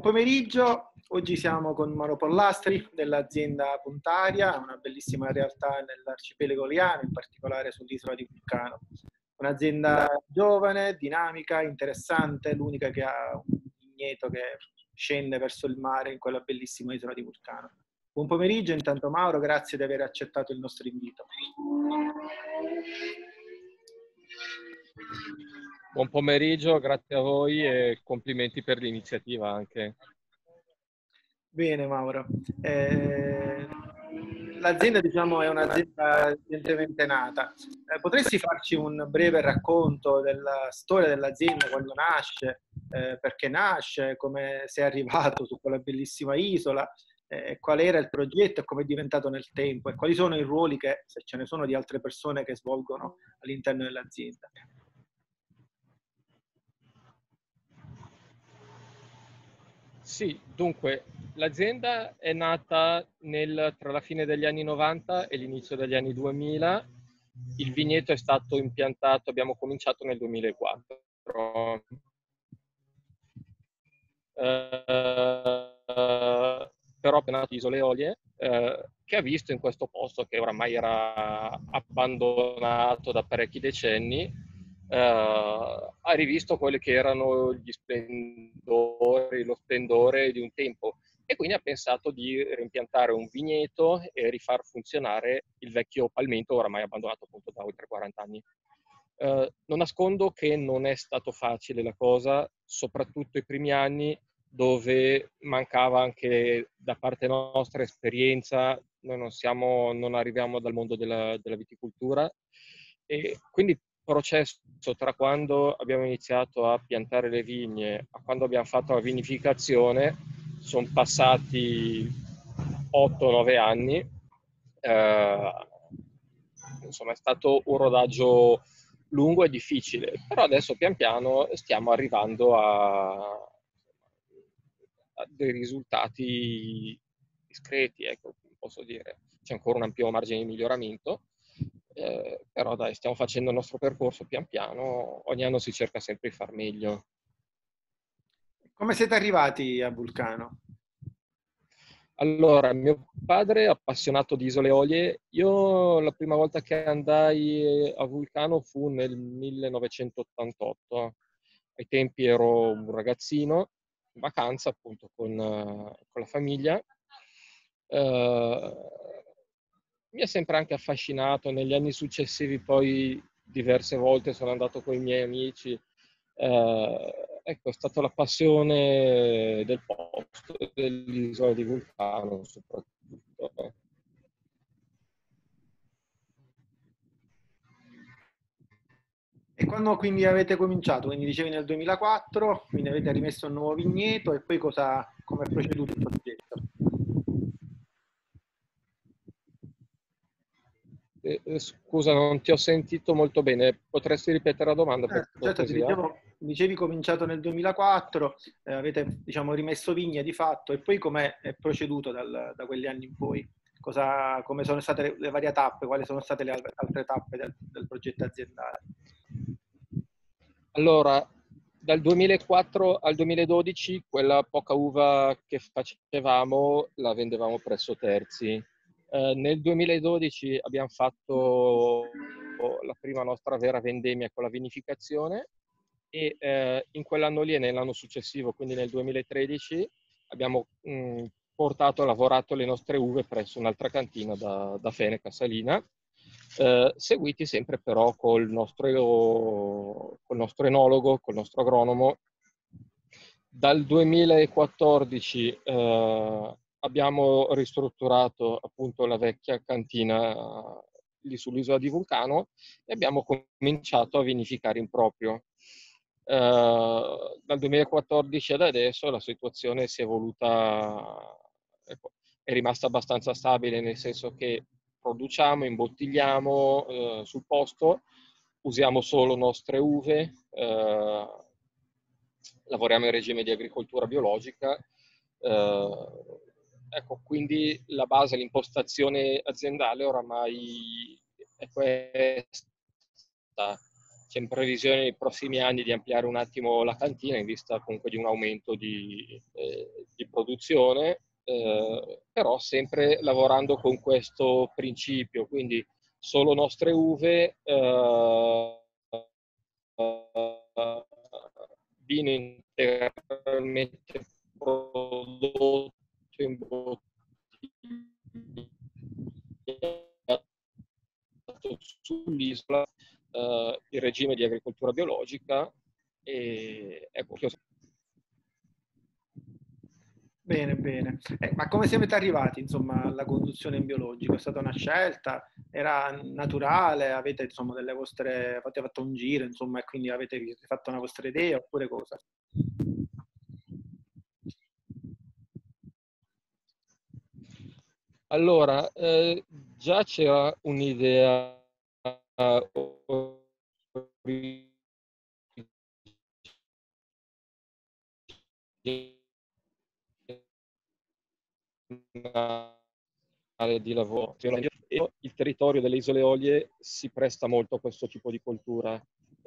Buon pomeriggio, oggi siamo con Mauro Pollastri dell'azienda Puntaria, una bellissima realtà nell'arcipelago Eoliano, in particolare sull'isola di Vulcano. Un'azienda giovane, dinamica, interessante, l'unica che ha un vigneto che scende verso il mare in quella bellissima isola di Vulcano. Buon pomeriggio, intanto Mauro, grazie di aver accettato il nostro invito. Buon pomeriggio, grazie a voi e complimenti per l'iniziativa anche. Bene Mauro, l'azienda diciamo è un'azienda recentemente nata. Potresti farci un breve racconto della storia dell'azienda, quando nasce, perché nasce, come sei arrivato su quella bellissima isola, qual era il progetto e come è diventato nel tempo e quali sono i ruoli che, se ce ne sono, di altre persone che svolgono all'interno dell'azienda? Sì, dunque, l'azienda è nata tra la fine degli anni 90 e l'inizio degli anni 2000. Il vigneto è stato impiantato, abbiamo cominciato nel 2004. Però appena nato Isole Eolie, che ha visto in questo posto, che oramai era abbandonato da parecchi decenni, ha rivisto quelli che erano gli splendori, lo splendore di un tempo, e quindi ha pensato di rimpiantare un vigneto e rifar funzionare il vecchio palmento oramai abbandonato appunto da oltre 40 anni. Non nascondo che non è stato facile la cosa, soprattutto i primi anni, dove mancava anche da parte nostra esperienza. Noi non arriviamo dal mondo della viticoltura, e quindi il processo tra quando abbiamo iniziato a piantare le vigne a quando abbiamo fatto la vinificazione sono passati 8-9 anni. Insomma, è stato un rodaggio lungo e difficile, però adesso pian piano stiamo arrivando a dei risultati discreti, ecco, posso dire. C'è ancora un ampio margine di miglioramento, però dai, stiamo facendo il nostro percorso pian piano, ogni anno si cerca sempre di far meglio. Come siete arrivati a Vulcano? Allora, mio padre è appassionato di isole Eolie. Io la prima volta che andai a Vulcano fu nel 1988. Ai tempi ero un ragazzino in vacanza appunto con la famiglia. Mi ha sempre anche affascinato. Negli anni successivi poi diverse volte sono andato con i miei amici. Ecco, è stata la passione del posto, dell'isola di Vulcano soprattutto. E quando quindi avete cominciato? Quindi dicevi nel 2004, quindi avete rimesso un nuovo vigneto e poi come è proceduto il progetto? Scusa, non ti ho sentito molto bene. Potresti ripetere la domanda per Certo, ti cortesia? dicevi cominciato nel 2004, avete diciamo rimesso vigne di fatto e poi come è proceduto da quegli anni in poi? Come sono state le varie tappe, quali sono state le altre tappe del progetto aziendale? Allora, dal 2004 al 2012 quella poca uva che facevamo la vendevamo presso terzi. Nel 2012 abbiamo fatto la prima nostra vera vendemmia con la vinificazione, e in quell'anno lì e nell'anno successivo, quindi nel 2013, abbiamo lavorato le nostre uve presso un'altra cantina da Feneca Salina, seguiti sempre però col nostro enologo, col nostro agronomo. Dal 2014 abbiamo ristrutturato appunto la vecchia cantina lì sull'isola di Vulcano e abbiamo cominciato a vinificare in proprio. Dal 2014 ad adesso la situazione si è evoluta, ecco, è rimasta abbastanza stabile, nel senso che produciamo, imbottigliamo sul posto, usiamo solo nostre uve, lavoriamo in regime di agricoltura biologica. Ecco, quindi la base, l'impostazione aziendale oramai è questa. c'è in previsione nei prossimi anni di ampliare un attimo la cantina in vista comunque di un aumento di produzione, però sempre lavorando con questo principio, quindi solo nostre uve, vino integralmente prodotto in bottiglia sull'isola, il regime di agricoltura biologica e ecco. Bene, bene. Ma come siete arrivati, insomma, alla conduzione in biologico? È stata una scelta? Era naturale? Avete, insomma, avete fatto un giro, insomma, e quindi avete fatto una vostra idea oppure cosa? Allora, già c'era un'idea di lavoro. Il territorio delle Isole Olie si presta molto a questo tipo di coltura.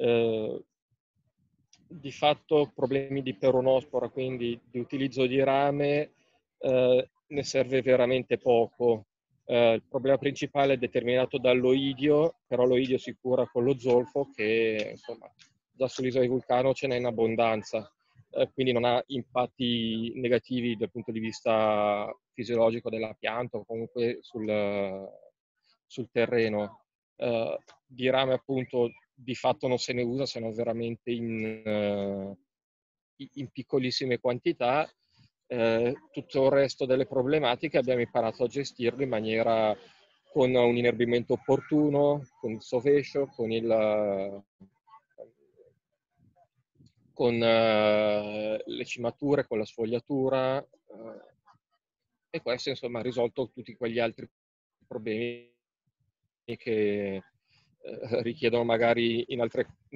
Di fatto problemi di peronospora, quindi di utilizzo di rame, ne serve veramente poco. Il problema principale è determinato dall'oidio, però l'oidio si cura con lo zolfo che insomma già sull'isola di Vulcano ce n'è in abbondanza, quindi non ha impatti negativi dal punto di vista fisiologico della pianta o comunque sul terreno. Di rame appunto di fatto non se ne usa se non veramente in piccolissime quantità. Tutto il resto delle problematiche abbiamo imparato a gestirlo in maniera con un inerbimento opportuno, con il sovescio, con le cimature, con la sfogliatura, e questo insomma ha risolto tutti quegli altri problemi che richiedono magari in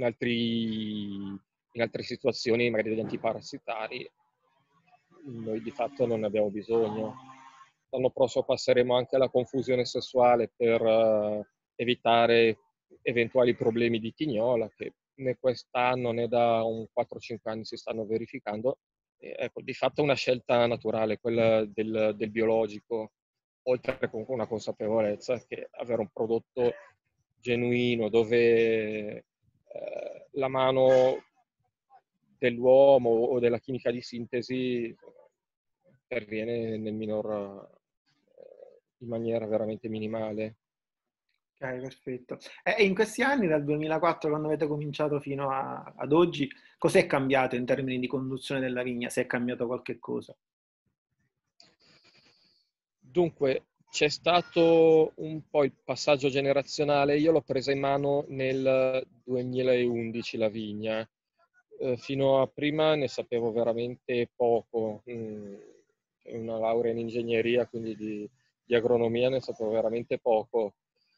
altre situazioni magari degli antiparassitari. Noi di fatto non ne abbiamo bisogno. L'anno prossimo passeremo anche alla confusione sessuale per evitare eventuali problemi di tignola che né quest'anno né da un 4-5 anni si stanno verificando. Ecco, di fatto è una scelta naturale, quella del biologico, oltre comunque una consapevolezza che avere un prodotto genuino dove la mano dell'uomo o della chimica di sintesi interviene in maniera veramente minimale. Ok, perfetto. E in questi anni, dal 2004, quando avete cominciato fino ad oggi, cos'è cambiato in termini di conduzione della vigna? Se è cambiato qualche cosa? Dunque, c'è stato un po' il passaggio generazionale. Io l'ho presa in mano nel 2011 la vigna. Fino a prima ne sapevo veramente poco. Una laurea in ingegneria, quindi di agronomia, ne sapevo veramente poco.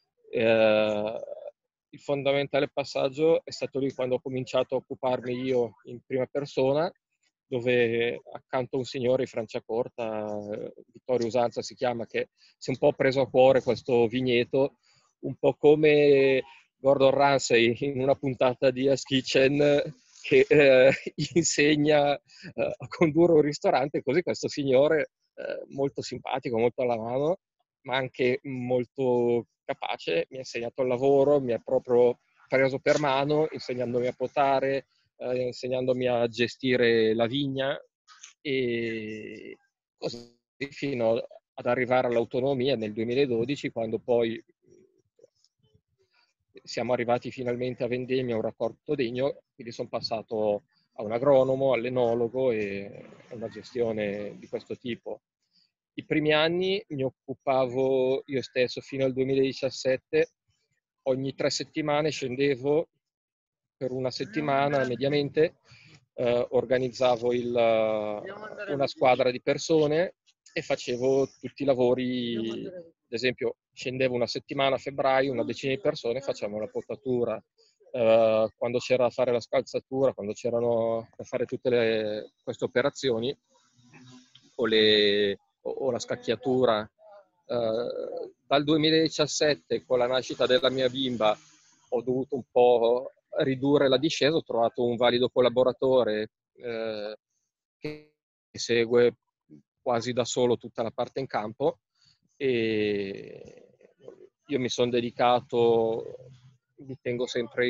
Il fondamentale passaggio è stato lì quando ho cominciato a occuparmi io in prima persona, dove accanto a un signore di Franciacorta, Vittorio Usanza si chiama, che si è un po' preso a cuore questo vigneto, un po' come Gordon Ramsay in una puntata di Ask Kitchen che insegna a condurre un ristorante, così questo signore molto simpatico, molto alla mano, ma anche molto capace, mi ha insegnato il lavoro, mi ha proprio preso per mano, insegnandomi a potare, insegnandomi a gestire la vigna e così fino ad arrivare all'autonomia nel 2012, quando poi siamo arrivati finalmente a vendemmia, a un raccolto degno, quindi sono passato a un agronomo, all'enologo e a una gestione di questo tipo. I primi anni mi occupavo io stesso fino al 2017, ogni 3 settimane scendevo per una settimana mediamente, organizzavo una squadra di persone e facevo tutti i lavori, ad esempio scendevo una settimana a febbraio, una decina di persone, facevamo la potatura, quando c'era da fare la scalzatura, quando c'erano da fare tutte queste operazioni o la scacchiatura. Dal 2017, con la nascita della mia bimba, ho dovuto un po' ridurre la discesa ho trovato un valido collaboratore che segue quasi da solo tutta la parte in campo, e io mi sono dedicato, mi tengo sempre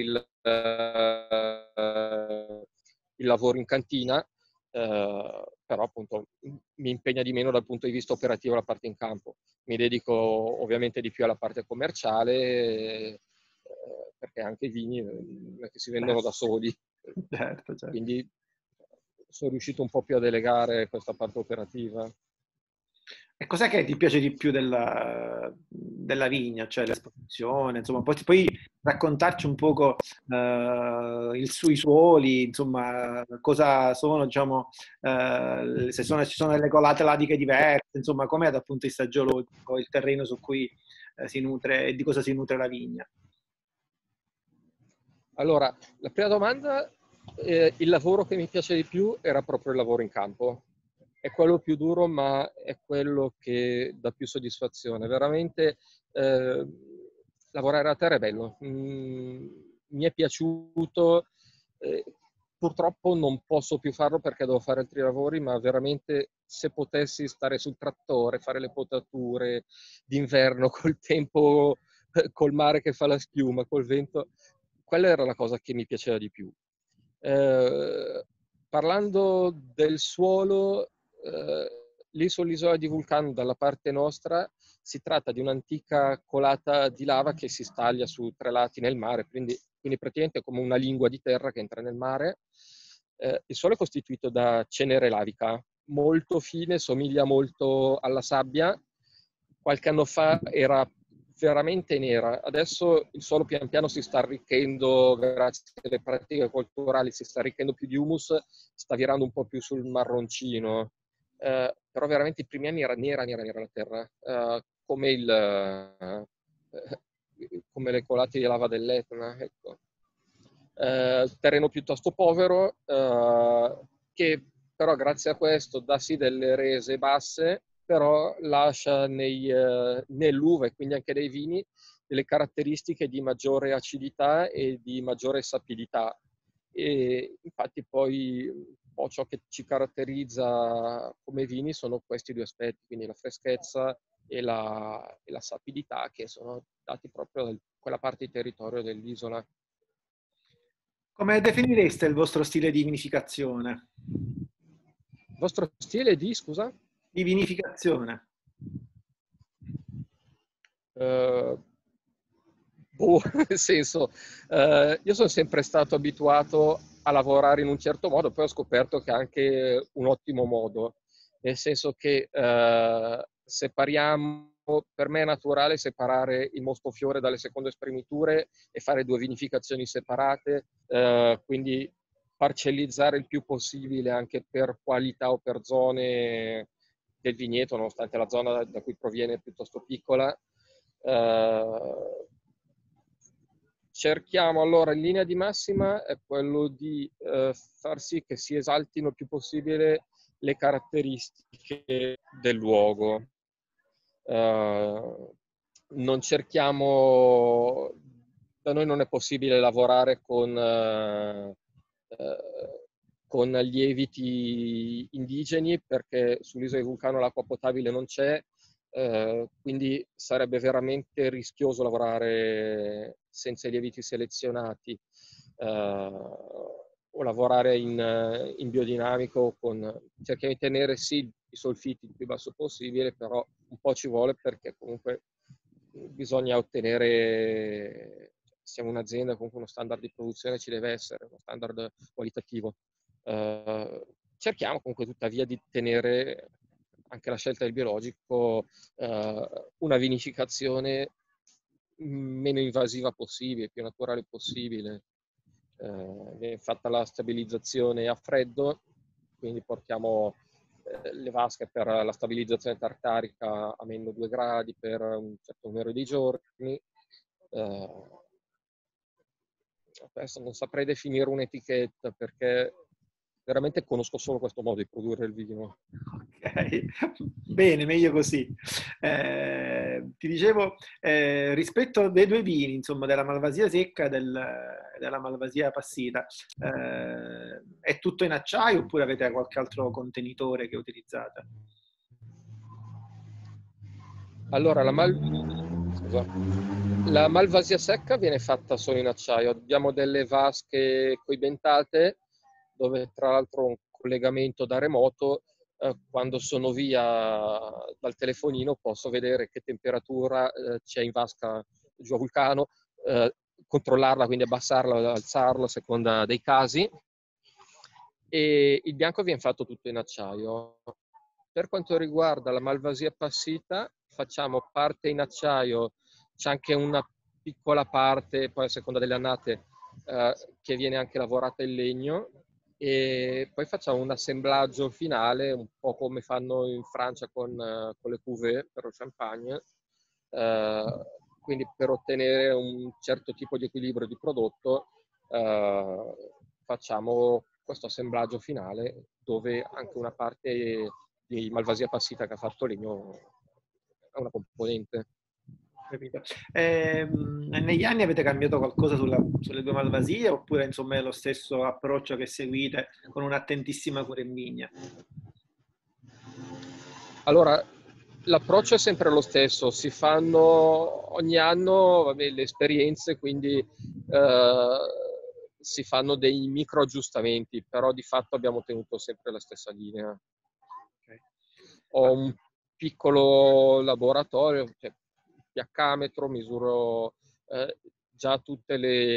il lavoro in cantina, però appunto mi impegna di meno dal punto di vista operativo la parte in campo. Mi dedico ovviamente di più alla parte commerciale, perché anche i vini non è che si vendono da soli. Certo, certo. Quindi sono riuscito un po' più a delegare questa parte operativa. E cos'è che ti piace di più della vigna, cioè l'esposizione, insomma, poi raccontarci un poco sui suoli, insomma, cosa sono, diciamo, se ci sono delle colate latiche diverse, insomma, com'è dal punto di vista geologico il terreno su cui si nutre e di cosa si nutre la vigna. Allora, la prima domanda, il lavoro che mi piace di più era proprio il lavoro in campo. È quello più duro, ma è quello che dà più soddisfazione. Veramente lavorare a terra è bello. Mi è piaciuto. Purtroppo non posso più farlo perché devo fare altri lavori, ma veramente se potessi stare sul trattore, fare le potature d'inverno col tempo, col mare che fa la schiuma, col vento, quella era la cosa che mi piaceva di più. Parlando del suolo, lì sull'isola di Vulcano, dalla parte nostra, si tratta di un'antica colata di lava che si staglia su 3 lati nel mare, quindi praticamente è come una lingua di terra che entra nel mare. Il suolo è costituito da cenere lavica, molto fine, somiglia molto alla sabbia. Qualche anno fa era veramente nera, adesso il suolo pian piano si sta arricchendo, grazie alle pratiche culturali, si sta arricchendo più di humus, sta virando un po' più sul marroncino. Però veramente i primi anni era nera la terra, come le colate di lava dell'Etna, ecco. Terreno piuttosto povero, che però grazie a questo dà sì delle rese basse, però lascia nell'uva e quindi anche nei vini delle caratteristiche di maggiore acidità e di maggiore sapidità. E infatti poi un po' ciò che ci caratterizza come vini sono questi due aspetti, quindi la freschezza e la sapidità, che sono dati proprio da quella parte di territorio dell'isola. Come definireste il vostro stile di vinificazione? Il vostro stile di, scusa? Di vinificazione. Nel senso, io sono sempre stato abituato a lavorare in un certo modo, poi ho scoperto che è anche un ottimo modo, nel senso che separiamo, per me è naturale separare il moscofiore dalle seconde spremiture e fare 2 vinificazioni separate, quindi parcellizzare il più possibile anche per qualità o per zone del vigneto, nonostante la zona da cui proviene è piuttosto piccola. Cerchiamo allora, in linea di massima, è quello di far sì che si esaltino il più possibile le caratteristiche del luogo. Non cerchiamo, da noi non è possibile lavorare con lieviti indigeni, perché sull'isola di Vulcano l'acqua potabile non c'è, quindi sarebbe veramente rischioso lavorare senza i lieviti selezionati, o lavorare in biodinamico cerchiamo di tenere sì i solfiti il più basso possibile, però un po' ci vuole, perché comunque bisogna ottenere, siamo un'azienda, comunque uno standard di produzione ci deve essere, uno standard qualitativo. Cerchiamo comunque tuttavia di tenere anche la scelta del biologico, una vinificazione meno invasiva possibile, più naturale possibile. Viene fatta la stabilizzazione a freddo, quindi portiamo le vasche per la stabilizzazione tartarica a meno 2 gradi per un certo numero di giorni. Adesso non saprei definire un'etichetta, perché veramente conosco solo questo modo di produrre il vino. Ok, bene, meglio così. Ti dicevo, rispetto dei due vini, insomma, della Malvasia secca e della Malvasia passita, è tutto in acciaio oppure avete qualche altro contenitore che utilizzate? Allora, scusa. La Malvasia secca viene fatta solo in acciaio. Abbiamo delle vasche coibentate dove tra l'altro ho un collegamento da remoto. Quando sono via dal telefonino posso vedere che temperatura c'è in vasca giù a Vulcano, controllarla, quindi abbassarla o alzarla a seconda dei casi. E il bianco viene fatto tutto in acciaio. Per quanto riguarda la Malvasia passita, facciamo parte in acciaio, c'è anche una piccola parte, poi a seconda delle annate, che viene anche lavorata in legno, e poi facciamo un assemblaggio finale, un po' come fanno in Francia con le cuvée per lo champagne, quindi per ottenere un certo tipo di equilibrio di prodotto facciamo questo assemblaggio finale dove anche una parte di Malvasia passita che ha fatto legno è una componente. Capito. Negli anni avete cambiato qualcosa sulle due Malvasie oppure insomma è lo stesso approccio che seguite con un'attentissima cura in vigna? Allora, l'approccio è sempre lo stesso, si fanno ogni anno, vabbè, le esperienze, quindi si fanno dei micro aggiustamenti, però di fatto abbiamo tenuto sempre la stessa linea. Okay. Ho un piccolo laboratorio, cioè pH-metro, misuro già tutte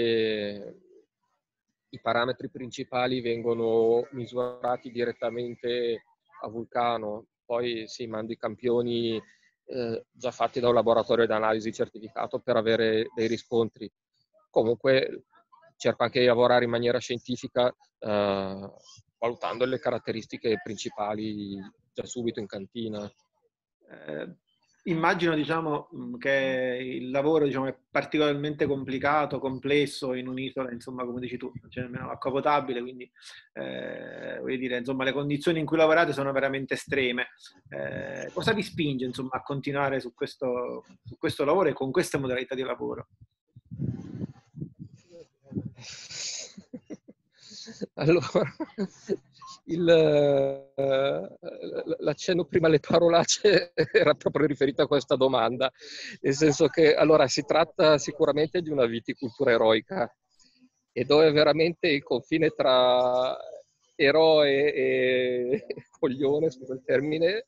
i parametri principali vengono misurati direttamente a Vulcano, poi si manda i campioni già fatti da un laboratorio di analisi certificato per avere dei riscontri. Comunque cerco anche di lavorare in maniera scientifica valutando le caratteristiche principali già subito in cantina. Eh, Immagino, diciamo, che il lavoro, diciamo, è particolarmente complicato, complesso in un'isola, insomma, come dici tu, non c'è nemmeno acqua potabile, quindi, voglio dire, insomma, le condizioni in cui lavorate sono veramente estreme. Cosa vi spinge, insomma, a continuare su questo lavoro e con queste modalità di lavoro? Allora, l'accenno prima alle parolacce era proprio riferito a questa domanda, nel senso che allora si tratta sicuramente di una viticoltura eroica e dove veramente il confine tra eroe e coglione, scusa il termine,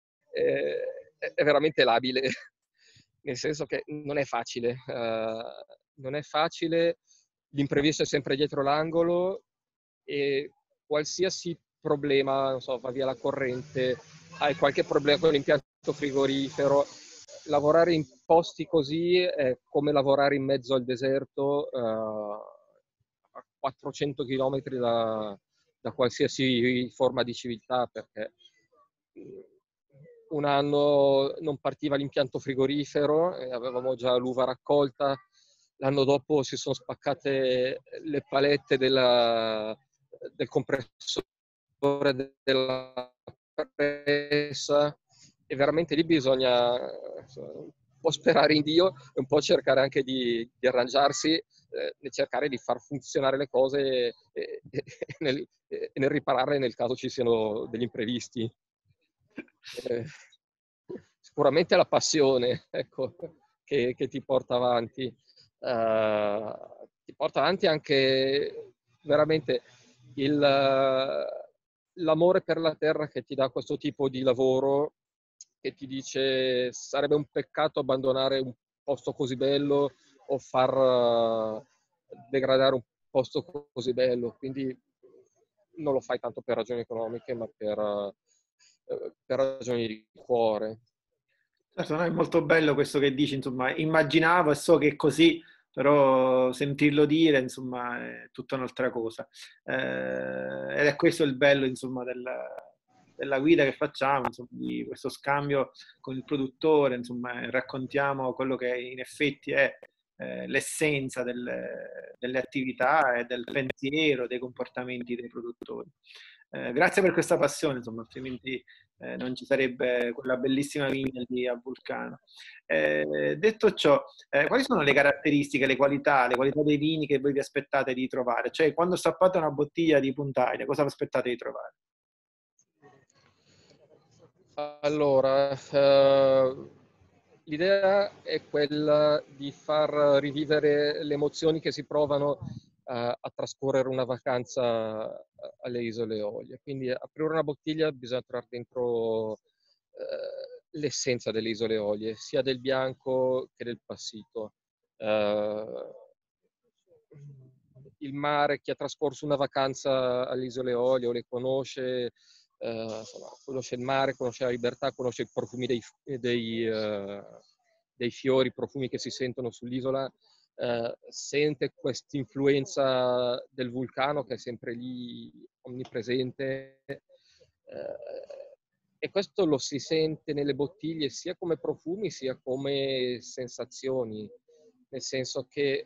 è veramente labile, nel senso che non è facile, non è facile, l'imprevisto è sempre dietro l'angolo e qualsiasi problema, non so, va via la corrente, hai qualche problema con l'impianto frigorifero, lavorare in posti così è come lavorare in mezzo al deserto a 400 km da qualsiasi forma di civiltà, perché un anno non partiva l'impianto frigorifero e avevamo già l'uva raccolta, l'anno dopo si sono spaccate le palette del compressore della pressa e veramente lì bisogna un po' sperare in Dio e un po' cercare anche di arrangiarsi e cercare di far funzionare le cose e nel ripararle nel caso ci siano degli imprevisti. Eh, sicuramente la passione, ecco, che ti porta avanti. Ti porta avanti anche veramente l'amore per la terra che ti dà questo tipo di lavoro, che ti dice sarebbe un peccato abbandonare un posto così bello o far degradare un posto così bello. Quindi non lo fai tanto per ragioni economiche, ma per ragioni di cuore. Certo, no, è molto bello questo che dici, insomma, immaginavo e so che è così, però sentirlo dire, insomma, è tutta un'altra cosa. Ed è questo il bello, insomma, della guida che facciamo, insomma, di questo scambio con il produttore, insomma, raccontiamo quello che in effetti è l'essenza delle attività e del pensiero, dei comportamenti dei produttori. Grazie per questa passione, insomma, altrimenti non ci sarebbe quella bellissima vigna lì a Vulcano. Detto ciò, quali sono le caratteristiche, le qualità dei vini che voi vi aspettate di trovare? Cioè, quando stappate una bottiglia di Puntaia, cosa vi aspettate di trovare? Allora, l'idea è quella di far rivivere le emozioni che si provano a trascorrere una vacanza alle Isole Eolie. Quindi aprire una bottiglia bisogna trarre dentro l'essenza delle Isole Eolie, sia del bianco che del passito. Il mare, chi ha trascorso una vacanza alle Isole Eolie o le conosce, insomma, conosce il mare, conosce la libertà, conosce i profumi dei fiori, i profumi che si sentono sull'isola, sente questa influenza del vulcano che è sempre lì onnipresente, e questo lo si sente nelle bottiglie sia come profumi sia come sensazioni, nel senso che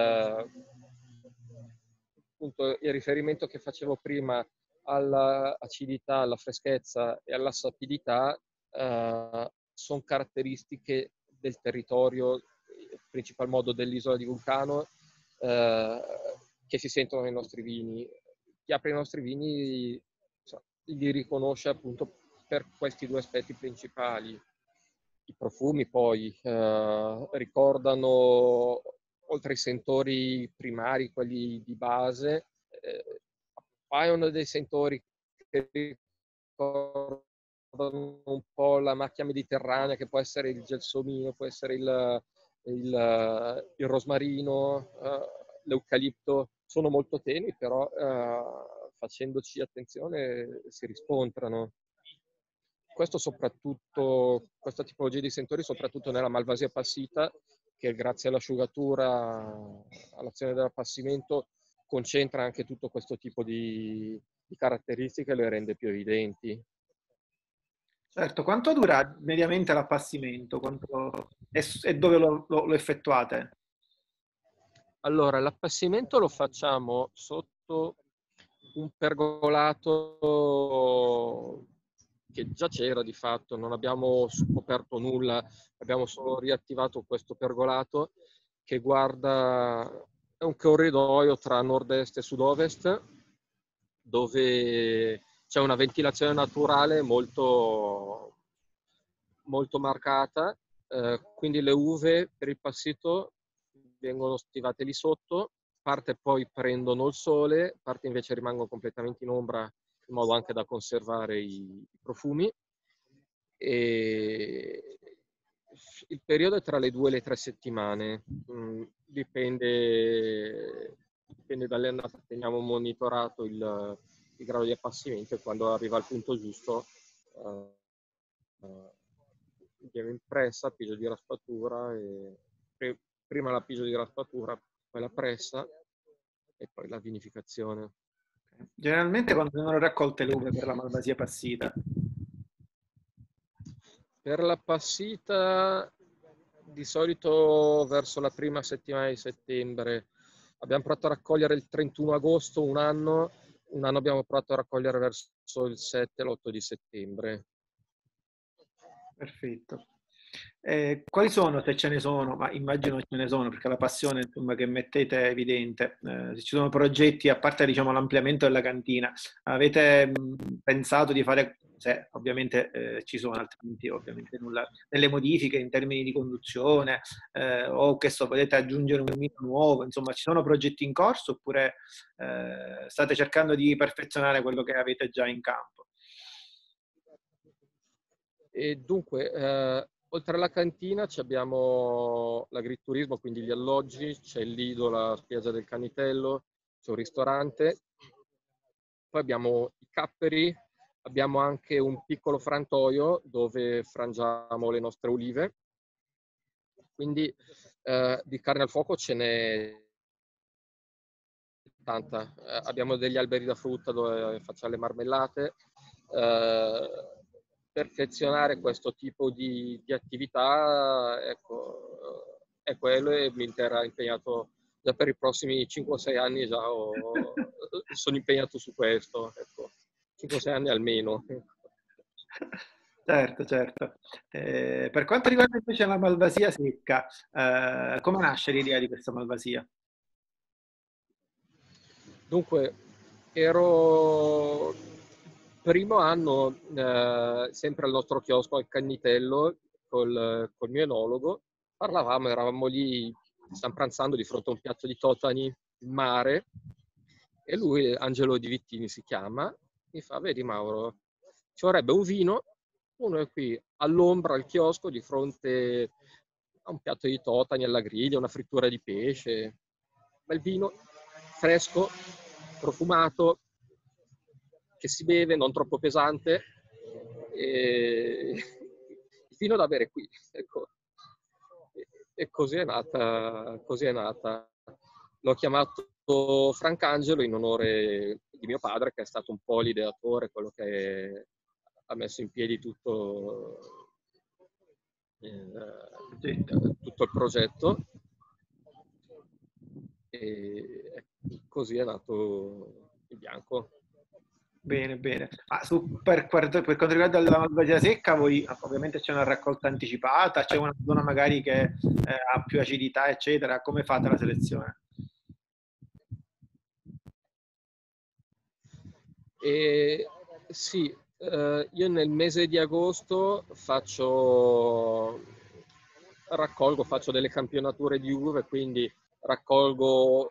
appunto il riferimento che facevo prima alla acidità, alla freschezza e alla sapidità sono caratteristiche del territorio, in principal modo dell'isola di Vulcano, che si sentono nei nostri vini. Chi apre i nostri vini li riconosce appunto per questi due aspetti principali. I profumi poi ricordano, oltre ai sentori primari, quelli di base, appaiono dei sentori che ricordano un po' la macchia mediterranea, che può essere il gelsomino, può essere il rosmarino, l'eucalipto. Sono molto tenui, però facendoci attenzione si riscontrano. Questo soprattutto, questa tipologia di sentori soprattutto nella Malvasia appassita, che grazie all'asciugatura, all'azione dell'appassimento, concentra anche tutto questo tipo di caratteristiche e le rende più evidenti. Certo, quanto dura mediamente l'appassimento? E dove lo effettuate? Allora, l'appassimento lo facciamo sotto un pergolato che già c'era di fatto, non abbiamo scoperto nulla, abbiamo solo riattivato questo pergolato che guarda, è un corridoio tra nord-est e sud-ovest, dove c'è una ventilazione naturale molto, molto marcata, quindi le uve per il passito vengono stivate lì sotto, parte poi prendono il sole, parte invece rimangono completamente in ombra, in modo anche da conservare i profumi. E il periodo è tra le 2 e le 3 settimane, dipende dalle annate. Teniamo monitorato il grado di appassimento e quando arriva al punto giusto andiamo in pressa, piso di raspatura, e prima la piso di raspatura, poi la pressa e poi la vinificazione. Generalmente quando vengono raccolte le uve per la Malvasia appassita? Per la passita di solito verso la prima settimana di settembre. Abbiamo provato a raccogliere il 31 agosto un anno abbiamo provato a raccogliere verso il 7 l'8 di settembre. Perfetto. Quali sono, se ce ne sono, ma immagino ce ne sono perché la passione, insomma, che mettete è evidente, se ci sono progetti, a parte diciamo, l'ampliamento della cantina, avete pensato di fare, se ovviamente ci sono, altrimenti ovviamente nulla, delle modifiche in termini di conduzione, o che so, potete aggiungere un vino nuovo, insomma ci sono progetti in corso oppure state cercando di perfezionare quello che avete già in campo? E dunque, oltre alla cantina abbiamo l'agriturismo, quindi gli alloggi, c'è il Lido, la spiaggia del Canitello, c'è un ristorante, poi abbiamo i capperi, abbiamo anche un piccolo frantoio dove frangiamo le nostre olive, quindi di carne al fuoco ce n'è tanta. Abbiamo degli alberi da frutta dove facciamo le marmellate. Perfezionare questo tipo di attività, ecco, è quello e mi terrà impegnato già per i prossimi 5-6 anni, sono impegnato su questo, ecco. 5-6 anni almeno. Certo, certo. Per quanto riguarda invece la malvasia secca, come nasce l'idea di questa malvasia? Dunque, ero primo anno sempre al nostro chiosco al Cannitello col mio enologo, parlavamo, eravamo lì, stavamo pranzando di fronte a un piatto di totani in mare e lui, Angelo Di Vittini si chiama, mi fa: vedi Mauro, ci vorrebbe un vino, uno è qui all'ombra al chiosco di fronte a un piatto di totani alla griglia, una frittura di pesce, bel vino fresco, profumato, che si beve, non troppo pesante, e il vino da bere qui, ecco. E così è nata, così è nata. L'ho chiamato Francangelo in onore di mio padre, che è stato un po' l'ideatore, quello che ha messo in piedi tutto il progetto. E così è nato il bianco. Bene, bene. Per quanto riguarda la malvasia secca, voi ovviamente c'è una raccolta anticipata, c'è una zona magari che ha più acidità, eccetera. Come fate la selezione? Sì, io nel mese di agosto faccio delle campionature di uve, quindi raccolgo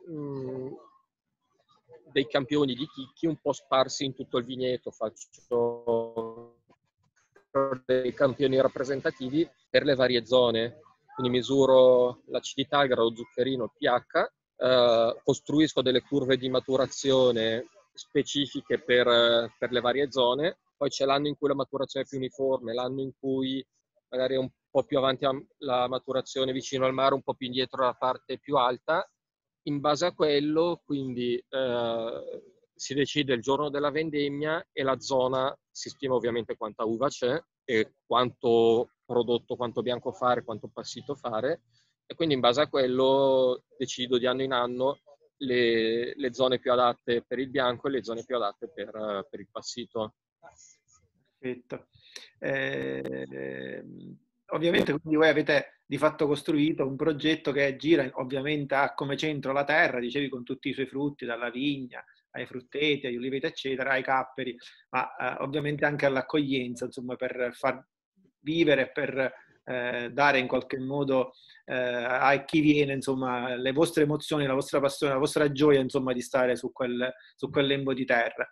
dei campioni di chicchi un po' sparsi in tutto il vigneto, faccio dei campioni rappresentativi per le varie zone, quindi misuro l'acidità, il grado zuccherino, il pH, costruisco delle curve di maturazione specifiche per le varie zone, poi c'è l'anno in cui la maturazione è più uniforme, l'anno in cui magari è un po' più avanti la maturazione vicino al mare, un po' più indietro la parte più alta. In base a quello, quindi si decide il giorno della vendemmia e la zona, si stima ovviamente quanta uva c'è e quanto prodotto, quanto bianco fare, quanto passito fare, e quindi in base a quello decido di anno in anno le zone più adatte per il bianco e le zone più adatte per il passito. Perfetto. Ovviamente quindi voi avete di fatto costruito un progetto che gira ovviamente ha come centro la terra, dicevi, con tutti i suoi frutti, dalla vigna ai frutteti, agli uliveti, eccetera, ai capperi, ma ovviamente anche all'accoglienza, insomma, per far vivere, per dare in qualche modo a chi viene, insomma, le vostre emozioni, la vostra passione, la vostra gioia, insomma, di stare su quel lembo di terra.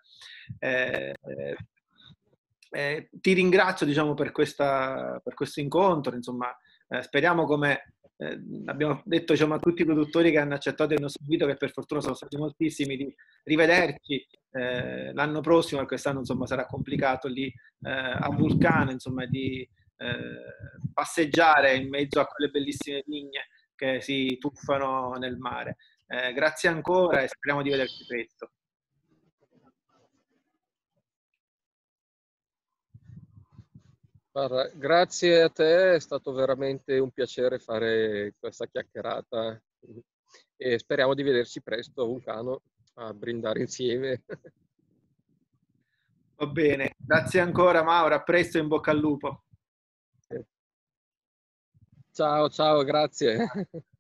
Ti ringrazio, diciamo, per questo incontro, insomma, speriamo, come abbiamo detto, diciamo, a tutti i produttori che hanno accettato il nostro invito, che per fortuna sono stati moltissimi, di rivederci l'anno prossimo, perché quest'anno, insomma, sarà complicato lì a Vulcano, insomma, di passeggiare in mezzo a quelle bellissime vigne che si tuffano nel mare. Grazie ancora e speriamo di vederci presto. Guarda, grazie a te, è stato veramente un piacere fare questa chiacchierata e speriamo di vederci presto a Vulcano a brindare insieme. Va bene, grazie ancora Mauro, a presto e in bocca al lupo. Ciao, ciao, grazie.